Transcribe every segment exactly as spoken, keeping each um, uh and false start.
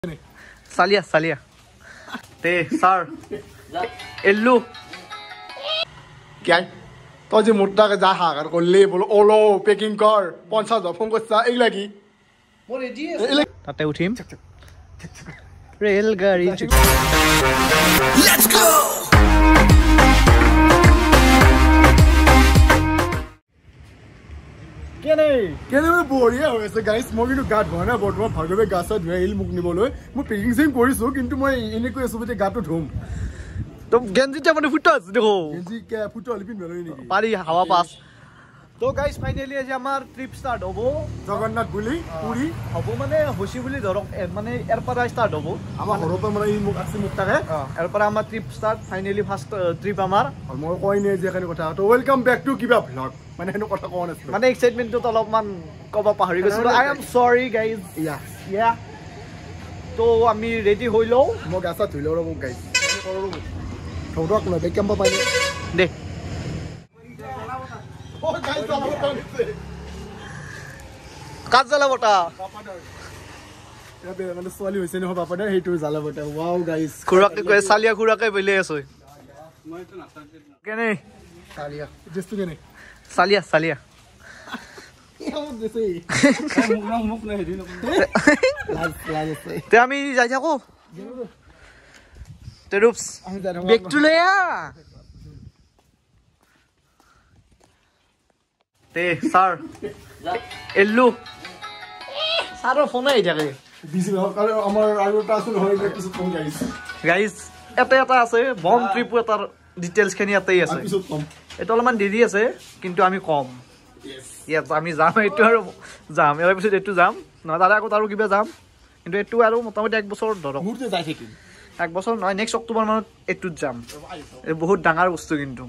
Salia, salia. Te, sir. Ellu. क्या तो जे मुद्दा के जा हागर को ले बोलो ओलो पैकिंग कर पंचा दो फोन को सा एक लगी वो रेडी है ताते उठिम रेलगाड़ी लेट्स गो क्या नहीं क्या नहीं मैं बोरिया हो ऐसे गाइस मोगी नो गाट बना बटवा भार्गवे गासा धुआ हिल मुक निबोलो मु पैकिंग सेम কৰিছো কিন্তু মই এনে কই সবতে গাটো ধুম तो गेंजी चा মানে ফুটা আছে দেখো गेंजी কে ফুটা লিপিন মেলই নেকি পারি হাওয়া পাস তো গাইস ফাইনালি আজি আমার ট্রিপ স্টার্ট হবো জগন্নাথ বুলি পুরি হবো মানে হসি বুলি ধরক মানে এর পরে স্টার্ট হবো আমার ঘরতে মানে এই মুক আছে মুক থাকে এর পরে আমার trip start finally first trip আমার আর মই কই নে যে এখানে কথা তো ওয়েলকাম ব্যাক টু কিবা ভ্লগ মানে হেনো কথা কোন আছে মানে এক্সাইটমেন্ট তো অলপমান কবা পাহৰি গৈছিল আই এম সরি গাইস ইয়া ইয়া তো আমি রেডি হইলো মই গাছা ধুইলো ৰ মোক গাইস করো থৌৰক ন বেকম পাই দে ও গাইস চালাব পাইছে কাজ জ্বালাবটা ইয়াতে মানে সোৱালি হৈছে ন বাপাদাৰ হেইটো জ্বালাবটা ওয়াও গাইস খুৰাকে কয় সালিয়া খুৰাকে বলে আছে মই তো নাস্তা কেনে সালিয়া জেস্তু কেনে সালিয়া সালিয়া ইয়াও দেছে মুখ না মুখ না হেদি ন লাজ লাজ আছে তে আমি যাই থাকো তে রূপস বেক টু লেয়া তে স্যার এল্লু স্যারও ফোন আই থাকে বিজি কারণ আমার আইওটা আসলে হয় কিছু কম গাইস গাইস এটা এটা আছে বম ট্রিপ এটার ডিটেইলস খিনি এটাই আছে কিছু কম এটা অলপমান দেৰি আছে কিন্তু আমি কম ইয়েস ইয়েস আমি যাম এটো আৰু যাম এৰ পিছত এটো যাম না দাদা আকৌ তাৰো কিবা যাম কিন্তু এটো আৰু মোটামুটি এক বছৰ ধৰক মুৰতে যাই থাকিম এক বছৰ নহয় নেক্সট অক্টোবৰ মানত এটো যাম এই বহুত ডাঙৰ বস্তু কিন্তু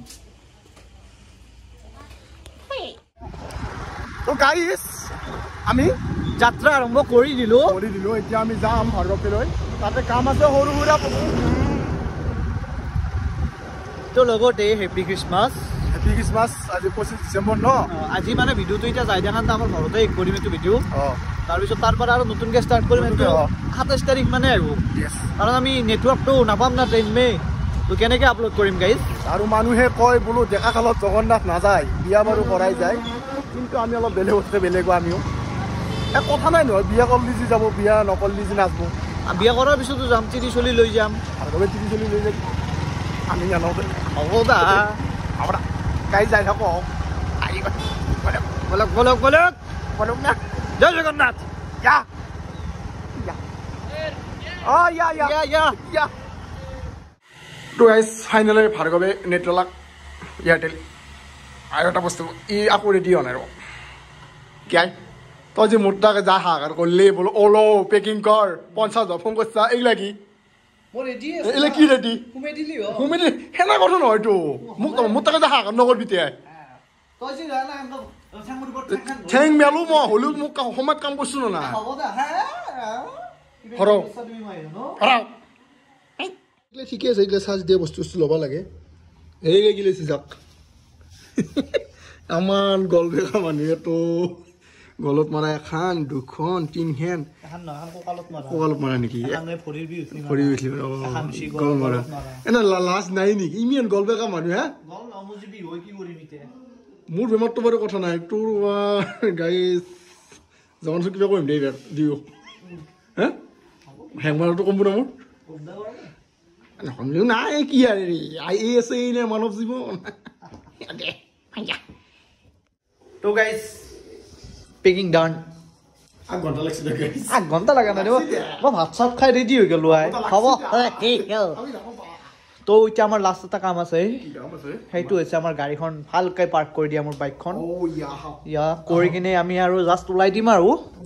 তো গাইস আমি যাত্ৰা আৰম্ভ কৰি দিলো কৰি দিলো এতিয়া আমি যাম ভাৰ্গৱলৈ তাতে কাম আছে সৰু সুৰা তো লগতে হেপি ক্ৰিসমাস হেপি ক্ৰিসমাস আজি পঁচিছ ডিসেম্বৰ ন আজি মানে ভিডিওটো এতিয়া যাই দেখান আমাৰ ঘৰতে এক কৰিম এটো ভিডিও অ তাৰ পিছত তাৰ পৰা আৰু নতুনকে ষ্টাৰ্ট কৰিম এটো সাতাইছ তাৰিখ মানে আহিব ইয়েস কাৰণ আমি নেটৱৰ্কটো নাপাম না ট্ৰেইন মে তো কেনেকৈ আপলোড কৰিম গাইজ আৰু মানুহে কয় বোলো ডেকা কালত জগন্নাথ নাযায় বিয়া বাৰু কৰাই যায় কিন্তু আমি অলপ বেলেগ উঠতে বেলেগ আমিও এক কথা নাই নহয় বিয়া কৰিলে যি যাব বিয়া নকৰিলে যি নাচব বিয়া কৰাৰ পিছতো যাম তিৰি চলি লৈ যাম ভাৰ্গৱে তিৰি চলি লৈ যাম আমি জানো হ'ব দা আমরা গাই যাই থাকো বলক বলক বলক বলুক না জয় জগন্নাথ ইয়া ইয়া ও ইয়া ইয়া ইয়া ইয়া ইয়া তো গাইস ফাইনালি ভাৰ্গৱে নেটলাক এয়ারটেল আর একটা বস্তু ই আকো রেডি হন আর কি তো যে মুদ্দা के जा हागर को ले बोलो ओलो पैकिंग कर পঞ্চাশ হাজার ফোন করছা এই লাগি মোৰ ৰেডি আছে এলে কি রেডি হুমে দিলি হ হুমে দি হেনা কথা নহয় তো মুক মুদ্দা के जा हागर নগর বিতে তই যে জানা আম ঠ্যাং মুৰ ঠ্যাং মেলু ম হলু মুক সময়ত কাম করছু না হ'ব দা হ্যাঁ হরো তুমি মাই ন হরো এলে ঠিকই আছে এলে সাজ দিয়ে বস্তু লবা লাগে এই গিলে সিজাক আমার গলবেকা মানুহে তো গলত মারা এখন দুখন তিনখন এখন না এখন ককালত মারা ককালত মারা নেকি এখন ফৰিৰ বি উঠি ফৰি উঠি এখন সি গল মাৰা এনে লাজ নাই নেকি ইমিয়ান গলবেকা মানুহ হা গল নমজিবি হৈ কি কৰিম ইতে মোৰ বেমাৰটো বাৰু কথা নাই তোৰ গাইস জন কিবা কৰিম দেই দিও হা হেংমাৰটো কম না মোৰ নহলেও নাই কি আৰু আই এছ এ নে মানৱ জীৱন তো গাইস পেকিং ডান আগ ঘন্টা লাগছে গাইস আগ ঘন্টা লাগা না মই ভাত চাত খাই ৰেডি হৈ গলো আই হ'ব তো এতিয়া আমাৰ লাষ্ট এটা কাম আছে সেইটো হৈছে আমাৰ গাড়ীখন ভালকৈ পাৰ্ক কৰি দিয়া মোৰ বাইকখন ও ইয়া ইয়া কৰি কিনে আমি আৰু জাষ্ট ওলাই দিম আৰু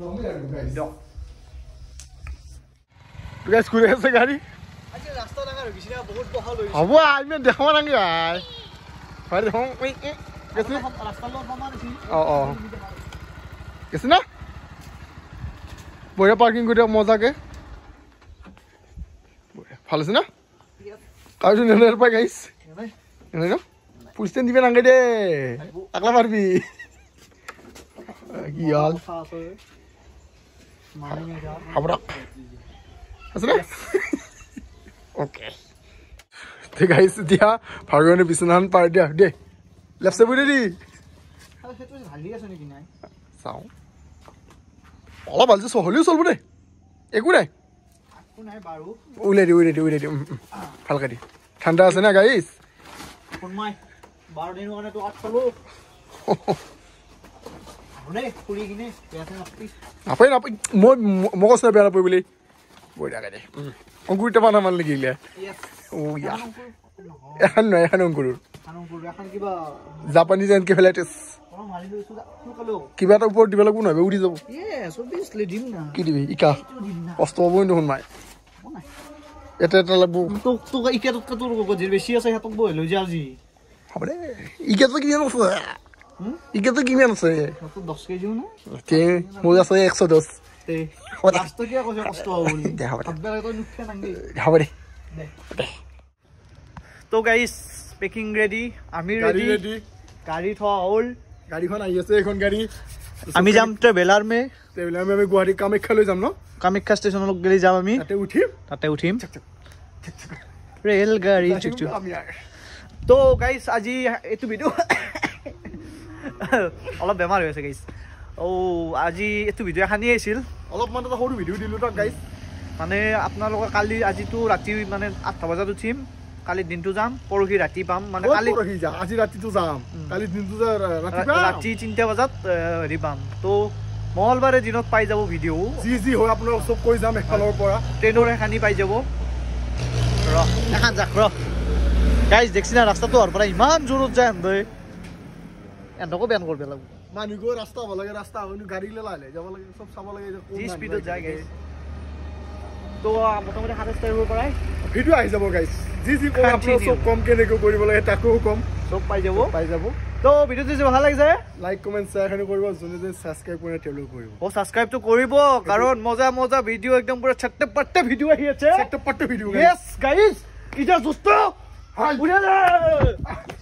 তো গাইস ঘুরে আছে গাড়ী আজি ৰাস্তা ডাঙৰ হৈ গৈছে বহুত বহল হৈ হ'ব আমি দেখাব নাংগে আই হয় দেখো এই কেছে ৰাস্তা লগত সমান আছে অ অ কেছে না বঢ়িয়া পাৰ্কিং কৰি মজাকে ভাল আছে না কাজু নেনার পাই গাইস এনে না পুলিশে দিবে নাংগে দে আকলা পারবি কি হাল habrak আছে নে ওকে ঠিক আছে দিয়া ভাৰ্গৱনে বিছনাখন পাৰ দিয়া দে লেফট সাইড দি আৰু সেইটো ভালি আছে নেকি নাই চাও অলপ ভালছে সহলিও চলব দে একো নাই একো নাই বাৰু উলাই দি উলাই দি উলাই দি ভালকে দি ঠাণ্ডা আছে না গাইস কোন মাই বাৰ দিন কাৰণে তো আট চলো হনে পুৰি কিনে বেয়াতে নাপি নাপাই নাপাই মই মগজ না বেয়া নাপাই বুলি বঢ়িয়া দে অংকুৰটা পানা মান লাগিলে ইয়েস ও ইয়া এখন নহয় এখন অংকুৰ অংকুৰ এখন কিবা জাপানিজ এনকে ফেলাইটিছ কিবা এটা ওপৰত দিব লাগিব নহয় উৰি যাব ইয়েস অবভিয়াসলি দিম না কি দিবি ইকা কষ্ট হ'বই দেখোন মাই এটা এটা লাগব তোক তোক ইকা তোক তোৰ গজিৰ বেছি আছে হাতক বই লৈ যা আজি হবে ইকা তো কিমান আছে ইকা তো কিমান আছে তো দহ কেজি না তে মোৰ আছে একশ দহ তে লাষ্ট কি কৈছে কষ্ট হ'ব বুলি আদবাৰে তো নুখে নাংগে হবে দে তো গাইস পেকিং ৰেডি আমি গাড়ী ৰেডি ৰেডি গাড়ী থোৱা হ'ল গাড়ীখন আহি আছে এখন গাড়ী আমি যাম ট্ৰেভেলাৰ মে ট্ৰেভেলাৰ মে আমি গুৱাহাটী কামাখ্যালৈ যাম ন কামাখ্যা ষ্টেচনলৈ গেলি যাম আমি তাতে উঠিম তাতে উঠিম ৰেল গাড়ী চুচু তো গাইস আজি এইটো ভিডিও অলপ বেমাৰ হৈ আছে গাইস ও আজি এইটো ভিডিও এখানি আছিল অলপ মান এটা সৰু ভিডিও দিলো তো গাইস মানে আপোনালোকৰ কালি আজিতো ৰাতি মানে আঠটা বজাত উঠিম কালি দিনটো যাম পৰহি ৰাতি পাম মানে কালি পৰহি যা আজি ৰাতিটো যাম কালি দিনটো যা ৰাতি পাম ৰাতি তিনটা বজাত হেৰি পাম তো মঙ্গলবাৰে দিনত পাই যাব ভিডিও জি জি হয় আপোনালোক সব কৈ যাম এখানৰ পৰা ট্ৰেইনৰ এখানি পাই যাব ৰ এখান যাক ৰ গাইস দেখছিনা ৰাস্তাটো হৰ পৰা ইমান জোৰত যায় এন্দই এন্দকো বেন কৰিব লাগিব মানুহ গৈ ৰাস্তা হ'ব লাগে ৰাস্তা হয়নি গাড়ী লালে যাব লাগে সব চাব লাগে জি স্পিডত যায় গাইস তো মোটামুটি সাতাইছ তাৰিখৰ পৰাই ভিডিও আহি যাব গাইস জি জি কম আপোনালোক সব কম কেনেকৈ কৰিব লাগে তাকো কম সব পাই যাব পাই যাব তো ভিডিওটো যদি ভাল লাগিছে লাইক কমেন্ট শেয়াৰ হেনে কৰিব যোনে যোনে সাবস্ক্ৰাইব কৰে তেওঁলোক কৰিব ও সাবস্ক্ৰাইব তো কৰিব কাৰণ মজা মজা ভিডিও একদম পুৰা ছট্টে পট্টে ভিডিও আহি আছে ছট্টে পট্টে ভিডিও ইয়েস গাইস ইটা দোস্ত হাই বুঝা